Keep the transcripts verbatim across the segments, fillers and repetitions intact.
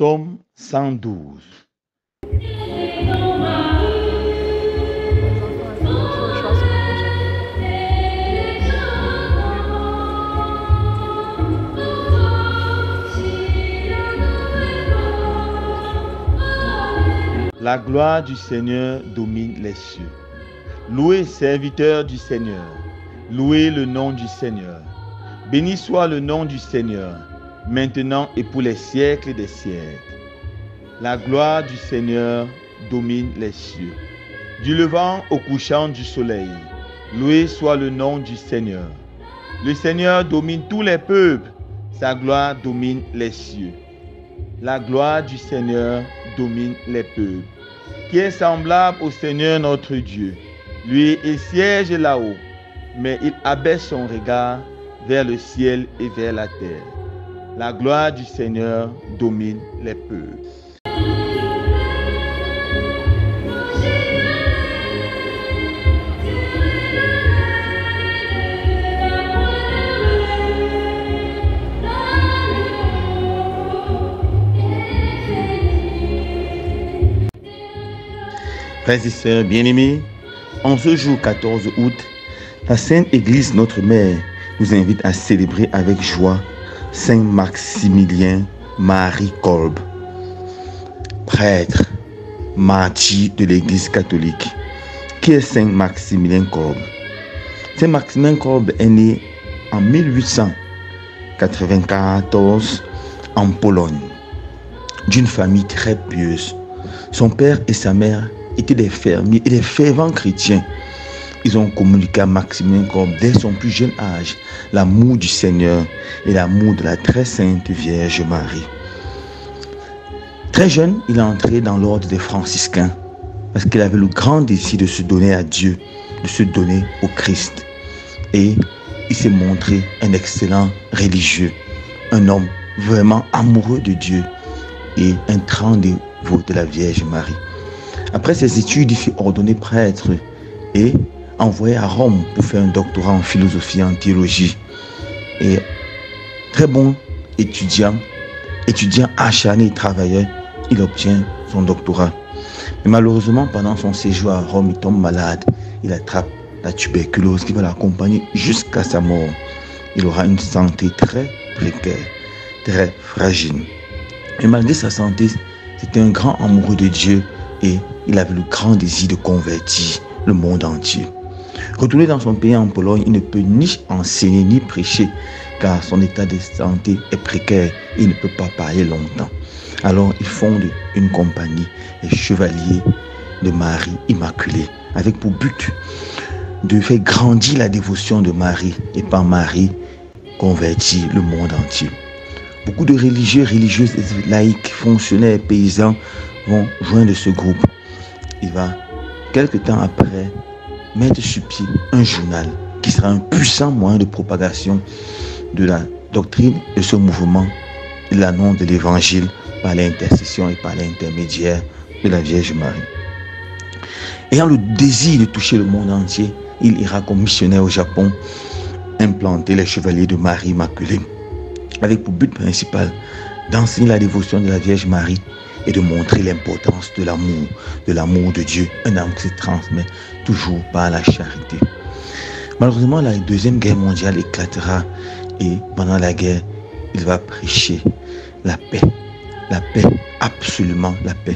Psaume cent douze. La gloire du Seigneur domine les cieux. Louez, serviteurs du Seigneur. Louez le nom du Seigneur. Béni soit le nom du Seigneur, maintenant et pour les siècles des siècles. La gloire du Seigneur domine les cieux. Du levant au couchant du soleil, loué soit le nom du Seigneur. Le Seigneur domine tous les peuples, sa gloire domine les cieux. La gloire du Seigneur domine les peuples. Qui est semblable au Seigneur notre Dieu. Lui, il siège là-haut, mais il abaisse son regard vers le ciel et vers la terre. La gloire du Seigneur domine les peuples. Frères et sœurs bien-aimés, en ce jour quatorze août, la Sainte Église, notre Mère, nous invite à célébrer avec joie Saint Maximilien Marie Kolbe, prêtre, martyr de l'Église catholique. Qui est Saint Maximilien Kolbe? Saint Maximilien Kolbe est né en mille huit cent quatre-vingt-quatorze en Pologne, d'une famille très pieuse. Son père et sa mère étaient des fermiers et des fervents chrétiens. Ils ont communiqué à Maximilien Kolbe dès son plus jeune âge l'amour du Seigneur et l'amour de la très sainte Vierge Marie. Très jeune, il est entré dans l'ordre des franciscains parce qu'il avait le grand désir de se donner à Dieu, de se donner au Christ. Et il s'est montré un excellent religieux, un homme vraiment amoureux de Dieu et un grand dévot de la Vierge Marie. Après ses études, il fut ordonné prêtre et envoyé à Rome pour faire un doctorat en philosophie et en théologie. Et très bon étudiant, étudiant acharné et travailleur, il obtient son doctorat. Mais malheureusement, pendant son séjour à Rome, il tombe malade. Il attrape la tuberculose qui va l'accompagner jusqu'à sa mort. Il aura une santé très précaire, très fragile. Et malgré sa santé, c'était un grand amoureux de Dieu et il avait le grand désir de convertir le monde entier. Retourné dans son pays en Pologne, il ne peut ni enseigner ni prêcher car son état de santé est précaire et il ne peut pas parler longtemps. Alors il fonde une compagnie, les Chevaliers de Marie Immaculée, avec pour but de faire grandir la dévotion de Marie et par Marie convertir le monde entier. Beaucoup de religieux, religieuses, laïcs, fonctionnaires, paysans vont joindre ce groupe. Il va, quelque temps après, mettre sur pied un journal qui sera un puissant moyen de propagation de la doctrine de ce mouvement et l'annonce de l'évangile par l'intercession et par l'intermédiaire de la Vierge Marie. Ayant le désir de toucher le monde entier, il ira comme missionnaire au Japon implanter les Chevaliers de Marie Immaculée avec pour but principal d'enseigner la dévotion de la Vierge Marie et de montrer l'importance de l'amour, de l'amour de Dieu, un amour qui se transmet toujours par la charité. Malheureusement, la Deuxième Guerre mondiale éclatera et pendant la guerre, il va prêcher la paix, la paix, absolument la paix.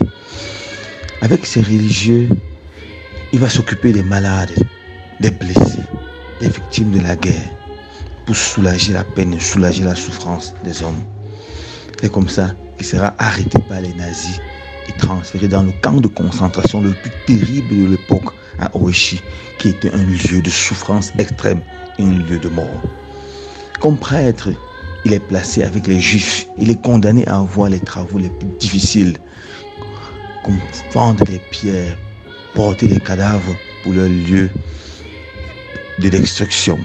Avec ses religieux, il va s'occuper des malades, des blessés, des victimes de la guerre pour soulager la peine, soulager la souffrance des hommes. C'est comme ça qu'il sera arrêté par les nazis et transféré dans le camp de concentration le plus terrible de l'époque à Auschwitz, qui était un lieu de souffrance extrême et un lieu de mort. Comme prêtre, il est placé avec les juifs. Il est condamné à avoir les travaux les plus difficiles, comme fendre des pierres, porter des cadavres pour leur lieu de destruction.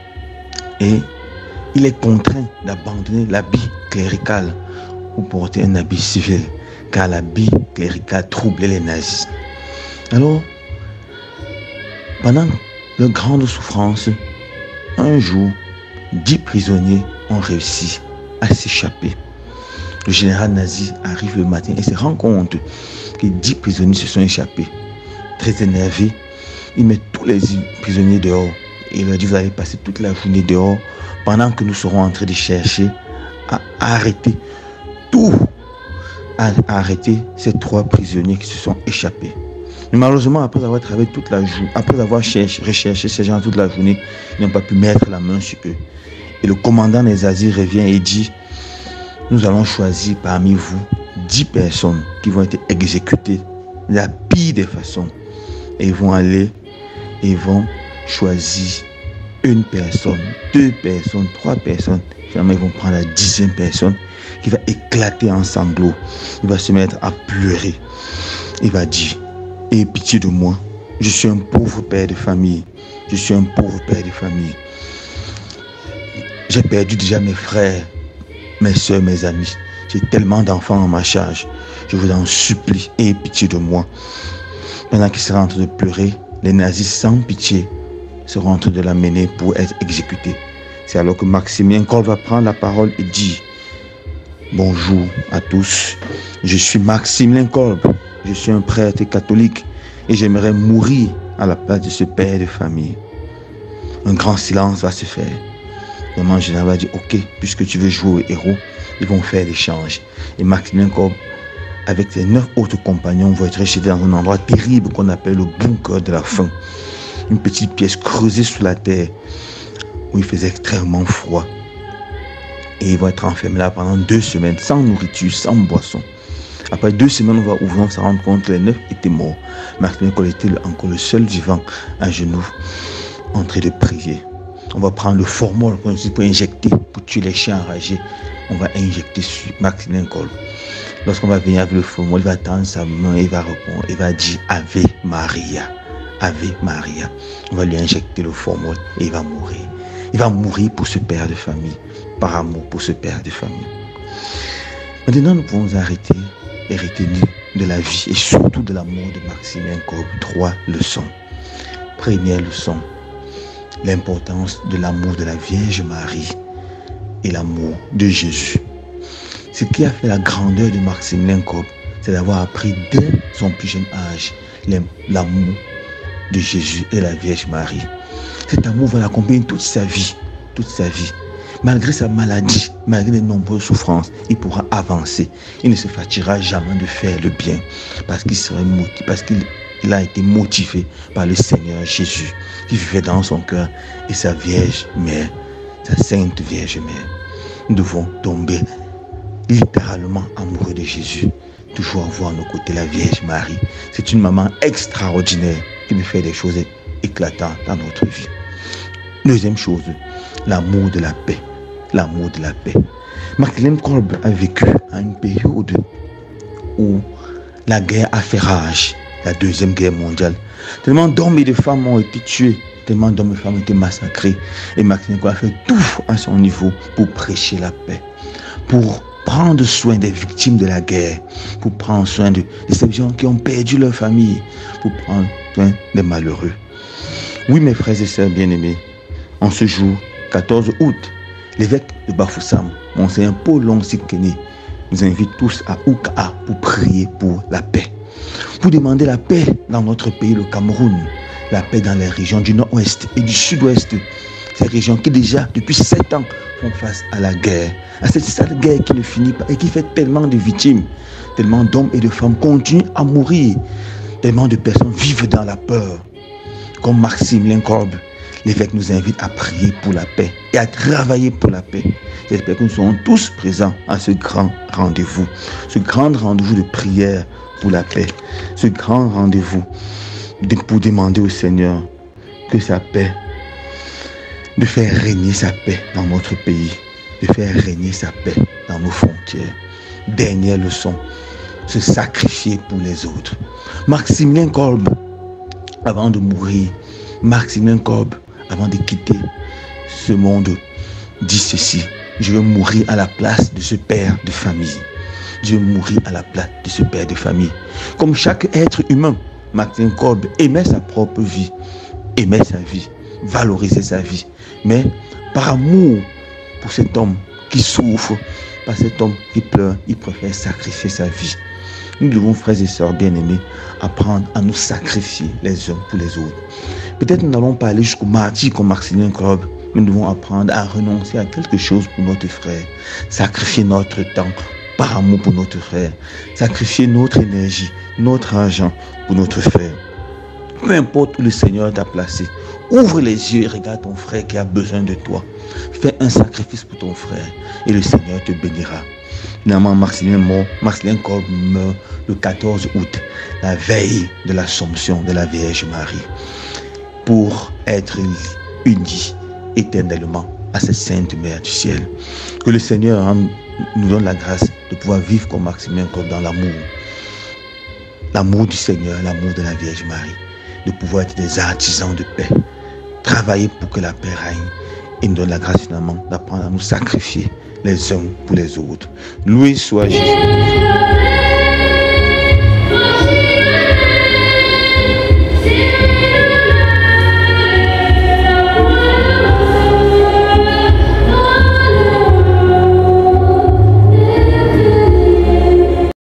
Et il est contraint d'abandonner l'habit clérical pour porter un habit civil, car l'habit clérical troublait les nazis. Alors, pendant de grandes souffrances, un jour, dix prisonniers ont réussi à s'échapper. Le général nazi arrive le matin et se rend compte que dix prisonniers se sont échappés. Très énervé, il met tous les prisonniers dehors et il leur dit: vous allez passer toute la journée dehors pendant que nous serons en train de chercher à arrêter tout, à arrêter ces trois prisonniers qui se sont échappés. Mais malheureusement, après avoir travaillé toute la journée, après avoir cherché, recherché ces gens toute la journée, ils n'ont pas pu mettre la main sur eux. Et le commandant des Azirs revient et dit: nous allons choisir parmi vous dix personnes qui vont être exécutées de la pire des façons. Et ils vont aller et ils vont choisir une personne, deux personnes, trois personnes. Finalement, ils vont prendre la dixième personne qui va éclater en sanglots. Il va se mettre à pleurer. Il va dire: aie pitié de moi. Je suis un pauvre père de famille. Je suis un pauvre père de famille. J'ai perdu déjà mes frères, mes soeurs, mes amis. J'ai tellement d'enfants en ma charge. Je vous en supplie, aie pitié de moi. Pendant qu'il sera en train de pleurer, les nazis sans pitié seront en train de l'amener pour être exécutés. C'est alors que Maximilien Kolbe va prendre la parole et dit: bonjour à tous, je suis Maximilien Kolbe, je suis un prêtre catholique et j'aimerais mourir à la place de ce père de famille. Un grand silence va se faire. Le général va dire: ok, puisque tu veux jouer au héros, ils vont faire l'échange. Et Maximilien Kolbe, avec ses neuf autres compagnons, vont être rejetés dans un endroit terrible qu'on appelle le bunker de la faim. Une petite pièce creusée sous la terre où il faisait extrêmement froid. Et ils vont être enfermés là pendant deux semaines, sans nourriture, sans boisson. Après deux semaines, on va ouvrir, on se rendre compte que les neuf étaient morts. Maximilien Kolbe était encore le seul vivant, à genoux, en train de prier. On va prendre le formol pour injecter, pour tuer les chiens enragés. On va injecter sur Maximilien Kolbe. Lorsqu'on va venir avec le formol, il va tendre sa main et il va répondre. Il va dire: Ave Maria, Ave Maria. On va lui injecter le formol et il va mourir. Il va mourir pour ce père de famille, par amour pour ce père de famille. Maintenant, nous pouvons arrêter et retenir de la vie et surtout de l'amour de Maximilien Kolbe trois leçons. Première leçon: l'importance de l'amour de la Vierge Marie et l'amour de Jésus. Ce qui a fait la grandeur de Maximilien Kolbe, c'est d'avoir appris dès son plus jeune âge l'amour de Jésus et la Vierge Marie. Cet amour va l'accompagner toute sa vie, toute sa vie. Malgré sa maladie, malgré les nombreuses souffrances, il pourra avancer. Il ne se fatiguera jamais de faire le bien parce qu'il serait motivé, parce qu'il il a été motivé par le Seigneur Jésus qui vivait dans son cœur et sa Vierge Mère, sa Sainte Vierge Mère. Nous devons tomber littéralement amoureux de Jésus, toujours avoir à nos côtés la Vierge Marie. C'est une maman extraordinaire qui nous fait des choses éclatantes dans notre vie. Deuxième chose, l'amour de la paix. L'amour de la paix. Maximilien Kolbe a vécu à une période où la guerre a fait rage, la deuxième guerre mondiale. Tellement d'hommes et de femmes ont été tués, tellement d'hommes et de femmes ont été massacrés. Et Maximilien Kolbe a fait tout à son niveau pour prêcher la paix, pour prendre soin des victimes de la guerre, pour prendre soin de, de ces gens qui ont perdu leur famille, pour prendre soin des malheureux. Oui, mes frères et sœurs bien-aimés, en ce jour, quatorze août, l'évêque de Bafoussam, Monseigneur Paul Sikene, nous invite tous à Ouka pour prier pour la paix. Pour demander la paix dans notre pays, le Cameroun, la paix dans les régions du nord-ouest et du sud-ouest, ces régions qui déjà, depuis sept ans, font face à la guerre, à cette sale guerre qui ne finit pas et qui fait tellement de victimes, tellement d'hommes et de femmes continuent à mourir, tellement de personnes vivent dans la peur. Comme Maximilien Kolbe, l'évêque nous invite à prier pour la paix et à travailler pour la paix. J'espère que nous serons tous présents à ce grand rendez-vous, ce grand rendez-vous de prière pour la paix, ce grand rendez-vous de, pour demander au Seigneur que sa paix, de faire régner sa paix dans notre pays, de faire régner sa paix dans nos frontières. Dernière leçon, se sacrifier pour les autres. Maximilien Kolbe, avant de mourir, Maximilien Kolbe, avant de quitter ce monde, dit ceci: je veux mourir à la place de ce père de famille. Je veux mourir à la place de ce père de famille. Comme chaque être humain, Maximilien Kolbe aimait sa propre vie, aimait sa vie, valorisait sa vie. Mais par amour pour cet homme qui souffre, par cet homme qui pleure, il préfère sacrifier sa vie. Nous devons, frères et sœurs bien-aimés, apprendre à nous sacrifier les uns pour les autres. Peut-être nous n'allons pas aller jusqu'au martyr comme Maximilien Kolbe, mais nous devons apprendre à renoncer à quelque chose pour notre frère. Sacrifier notre temps par amour pour notre frère. Sacrifier notre énergie, notre argent pour notre frère. Peu importe où le Seigneur t'a placé, ouvre les yeux et regarde ton frère qui a besoin de toi. Fais un sacrifice pour ton frère et le Seigneur te bénira. Finalement, Maximilien mort, Maximilien Kolbe meurt le quatorze août, la veille de l'Assomption de la Vierge Marie, pour être uni éternellement à cette Sainte Mère du ciel. Que le Seigneur nous donne la grâce de pouvoir vivre comme Maximilien Kolbe dans l'amour. L'amour du Seigneur, l'amour de la Vierge Marie. De pouvoir être des artisans de paix. Travailler pour que la paix règne. Et nous donne la grâce finalement d'apprendre à nous sacrifier les uns pour les autres. Loué soit Jésus.